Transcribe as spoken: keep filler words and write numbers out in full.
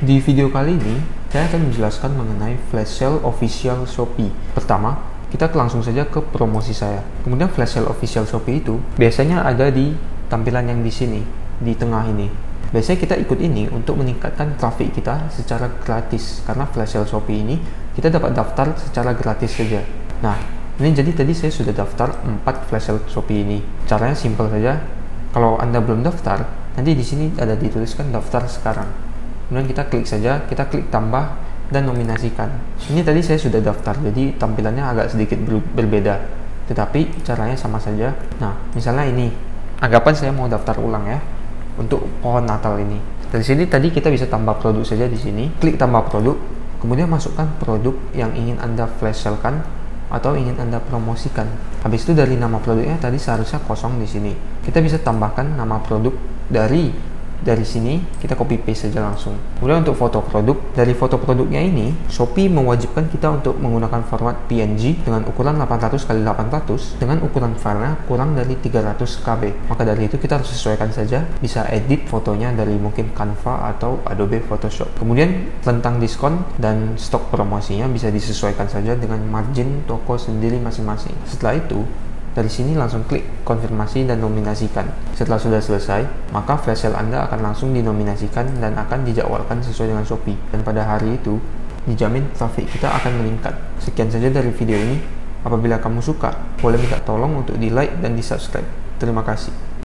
Di video kali ini, saya akan menjelaskan mengenai flash sale official Shopee. Pertama, kita langsung saja ke promosi saya. Kemudian flash sale official Shopee itu biasanya ada di tampilan yang di sini, di tengah ini. Biasanya kita ikut ini untuk meningkatkan traffic kita secara gratis, karena flash sale Shopee ini kita dapat daftar secara gratis saja. Nah, ini jadi tadi saya sudah daftar empat flash sale Shopee ini. Caranya simpel saja. Kalau Anda belum daftar, nanti di sini ada dituliskan daftar sekarang. Kemudian kita klik saja, kita klik tambah dan nominasikan. Ini tadi saya sudah daftar, jadi tampilannya agak sedikit ber berbeda, tetapi caranya sama saja. Nah, misalnya ini, anggapan saya mau daftar ulang ya untuk pohon Natal ini. Dari sini tadi kita bisa tambah produk saja di sini, klik tambah produk, kemudian masukkan produk yang ingin Anda flash sale-kan atau ingin Anda promosikan. Habis itu dari nama produknya tadi seharusnya kosong di sini. Kita bisa tambahkan nama produk dari dari sini, kita copy paste saja langsung. Kemudian untuk foto produk, dari foto produknya ini Shopee mewajibkan kita untuk menggunakan format P N G dengan ukuran delapan ratus kali delapan ratus dengan ukuran filenya kurang dari tiga ratus K B. Maka dari itu kita harus sesuaikan saja, bisa edit fotonya dari mungkin Canva atau Adobe Photoshop. Kemudian tentang diskon dan stok promosinya bisa disesuaikan saja dengan margin toko sendiri masing-masing. Setelah itu, dari sini langsung klik konfirmasi dan nominasikan. Setelah sudah selesai, maka flash sale Anda akan langsung dinominasikan dan akan dijadwalkan sesuai dengan Shopee. Dan pada hari itu, dijamin traffic kita akan meningkat. Sekian saja dari video ini. Apabila kamu suka, boleh minta tolong untuk di like dan di subscribe. Terima kasih.